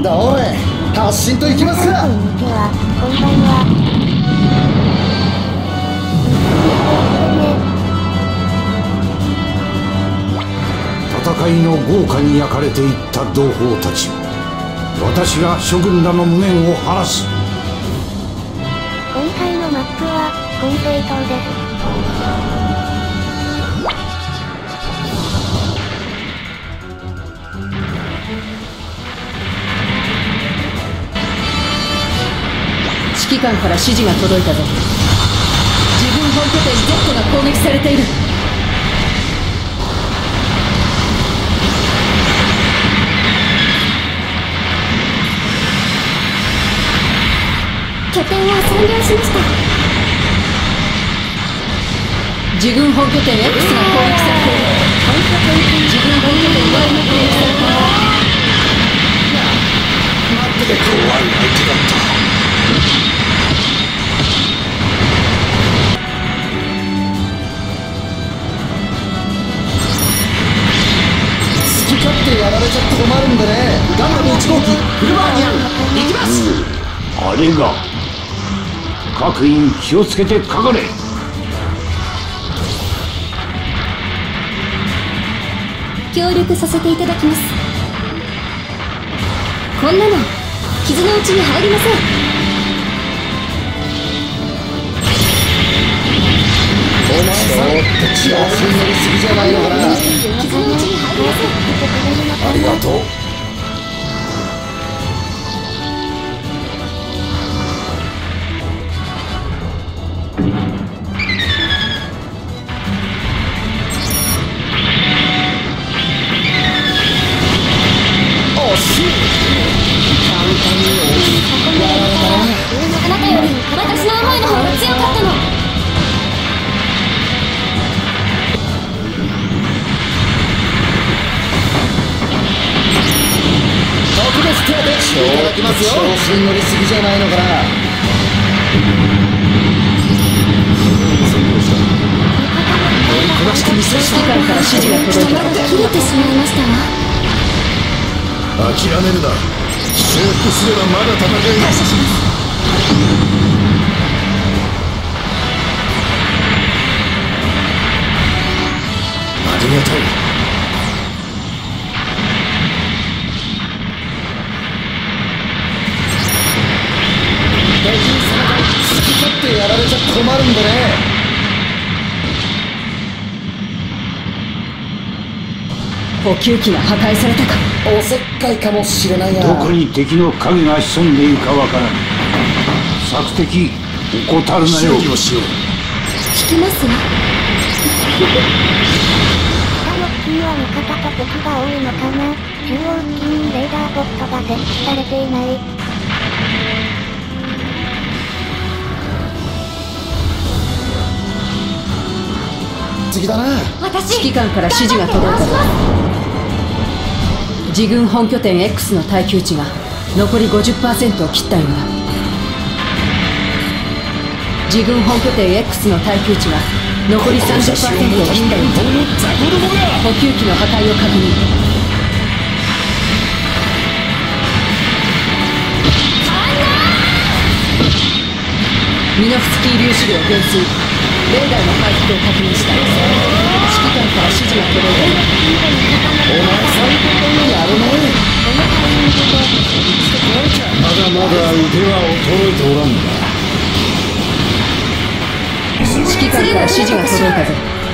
どれ発進といきますか。 こんにちは、こんばんは。 戦いの豪華に焼かれていった同胞たち、私が諸軍らの無念を晴らす。 今回のマップは金星島です。 指揮官から指示が届いたぞ。自分本拠点 Z が攻撃されている。 拠点を占領しました。 自軍本拠点 X が攻撃されている。自軍本拠点 Y が攻撃されている。 なんて怖い相手だった。 好き勝手やられちゃ困るんでね。ガンダム1号機フルバーニアン行きます。 あれが各員気をつけてかかれ。 協力させていただきます。こんなの傷のうちに入りません。 お前さん調子に乗りすぎじゃないのかな。 傷のうちに入りません。 ありがとう。 あなたより私の思いの方が強かったの。 特別手当ていただきますよ。調子に乗りすぎじゃないのかな。 指揮官から指示が届いた。 切れてしまいましたわ。 諦めるな。承服すればまだ戦える。 感謝します。 ありがたい。 大臣様が好き勝手やられちゃ困るんでね。 補給機が破壊されたか。 おせっかいかもしれないが、 どこに敵の影が潜んでいるかわからん。索敵怠るなよ。 をしよう。 聞きますわ。下の付近は味方と敵が多いのかな。中央付近にレーダーポストが設置されていない。 次だな。 指揮官から指示が届いたぞ。自軍本拠点 X の耐久値が残り 50% を切ったようだ。自軍本拠点 X の耐久値が残り 30% を切ったようだ。補給機の破壊を確認。ミノフスキー粒子量減衰。レーダーの回復を確認した。指揮官から指示が届いた。 お前さんやるね。 まだまだ腕は衰えておらんだ。 指揮官から指示が届いたぞ。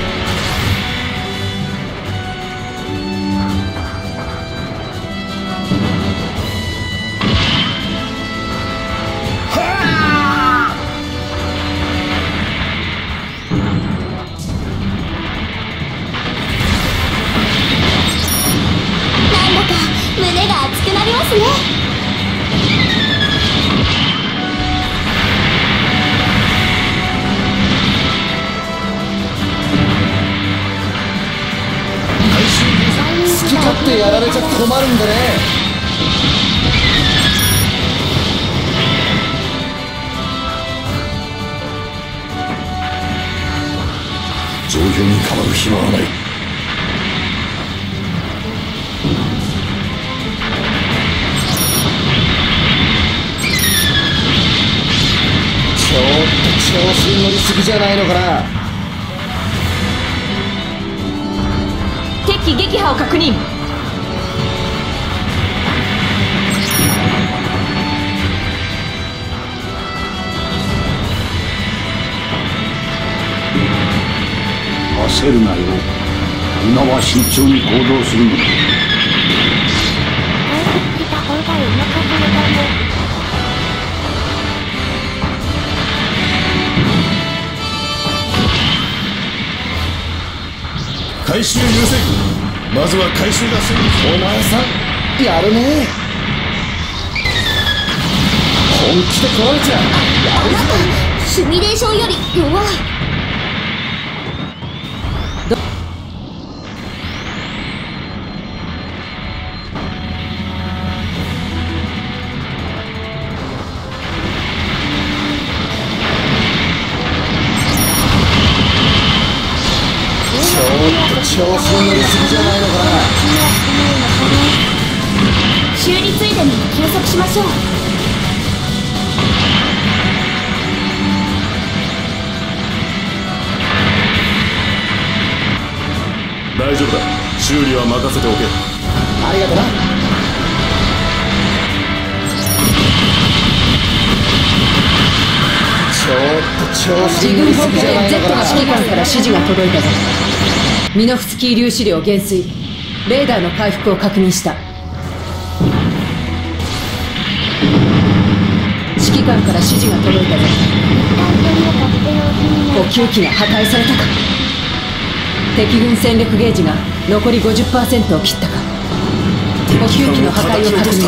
なんだか胸が熱くなりますね。 好き勝手やられちゃ困るんでね。 上辺にかまる暇はない。 調子に乗りすぎじゃないのかな。 敵撃破を確認。 焦るなよ。今は慎重に行動するのだ。 回復した方がいいのかそれとも。 回収優先。まずは回収が先。 お前さんやるね。本気で来られちゃやるぞ。 シミュレーションより弱い。 調子に乗りすぎじゃないのかな。 修理ついでに休息しましょう。 大丈夫だ。修理は任せておけ。 ありがとな。ちょっと調子自に乗りすぎ軍本拠点じゃないの Z かな。 の指揮官から指示が届いたぞ。ミノフスキー粒子量減衰。レーダーの回復を確認した。指揮官から指示が届いたぞ。補給機が破壊されたか。敵軍戦力ゲージが残り 50% を切ったか。補給機の破壊を確認。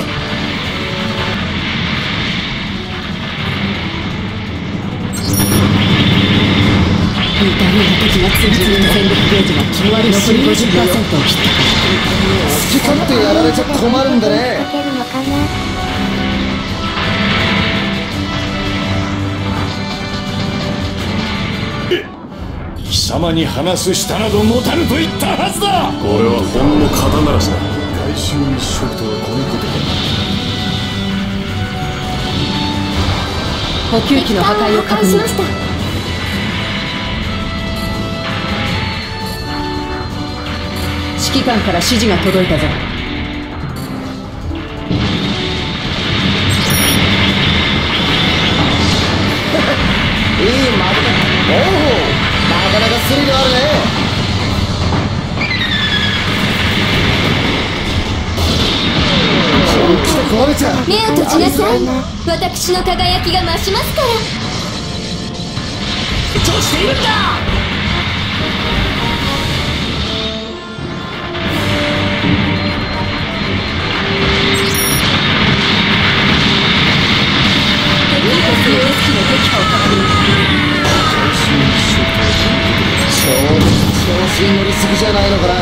似たような敵が次々に戦力ゲージが残り 50% を切ったか。 好き勝手やられちゃ困るんだね。 かけるのかな。 貴様に話す舌など持たぬと言ったはずだ。これはほんの肩慣らしだ。回収日食とはこのことか。 補給機の破壊を確認。指揮官から指示が届いたぞ。 いいまだ。おお、なかなかスリルあるね。本気で壊れちゃう。 目を閉じなさい。私の輝きが増しますから。 成長しているんだ。 調子に乗りすぎじゃないのかな。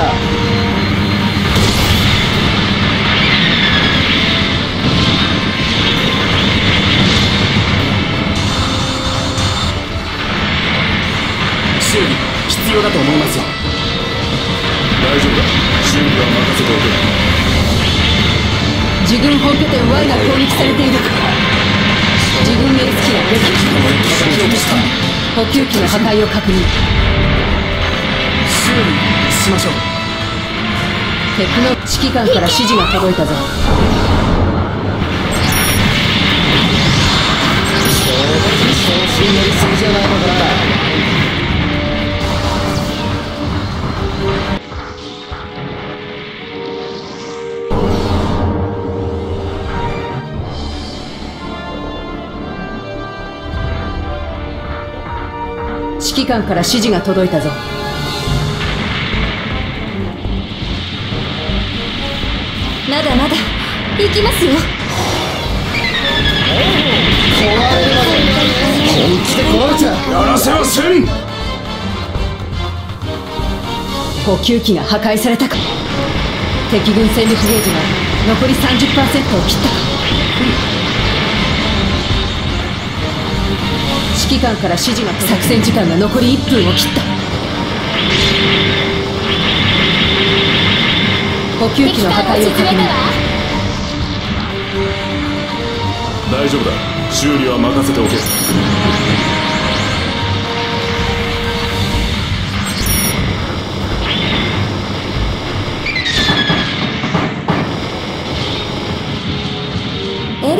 修理必要だと思いますよ。大丈夫だ。修理は任せておけ。 自軍本拠点 Y が攻撃されている。自軍エース機が撃破。補給機の破壊を確認。 修理しましょう。 敵の指揮官から指示が届いたぞ。 調子に乗りすぎじゃないのかな。 指揮官から指示が届いたぞ。 まだまだ行きますよ。 壊れるまで本気で壊れちゃう。 やらせはせん。 補給機が破壊されたか。敵軍戦力ゲージが残り 30% を切ったか。指揮官から指示が作戦時間が残り1分を切った。補給機の破壊を確認。 大丈夫だ。修理は任せておけ。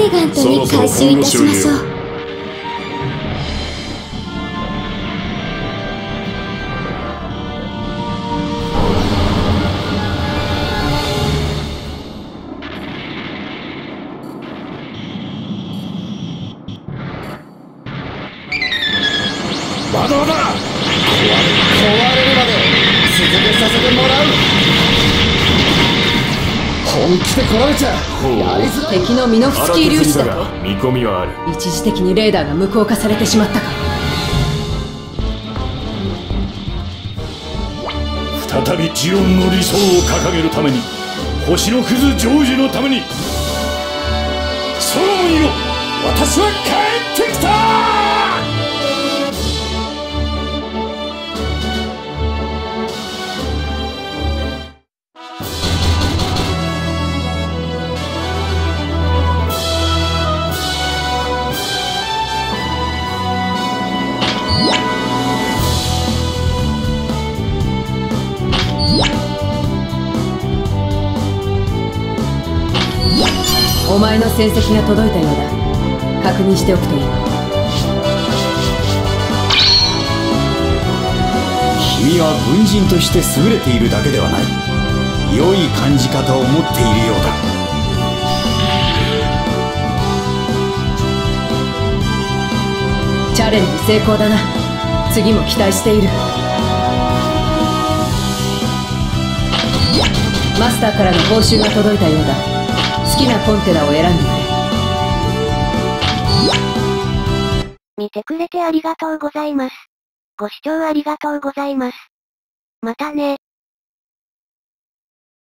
レガントに回収いたしましょう。 まだまだ壊れるまで続けさせてもらう。本気で来られちゃやりづらい。 敵のミノフスキー粒子だと。 見込みはある。 一時的にレーダーが無効化されてしまったか。 再びジオンの理想を掲げるために、星のクズ成就のために、ソロモンよ、私は帰ってきた。 お前の戦績が届いたようだ。確認しておくといい。 君は軍人として優れているだけではない。良い感じ方を持っているようだ。 チャレンジ成功だな。次も期待している。マスターからの報酬が届いたようだ。好きなコンテナを選んでくれ。 見てくれてありがとうございます。ご視聴ありがとうございます。またね。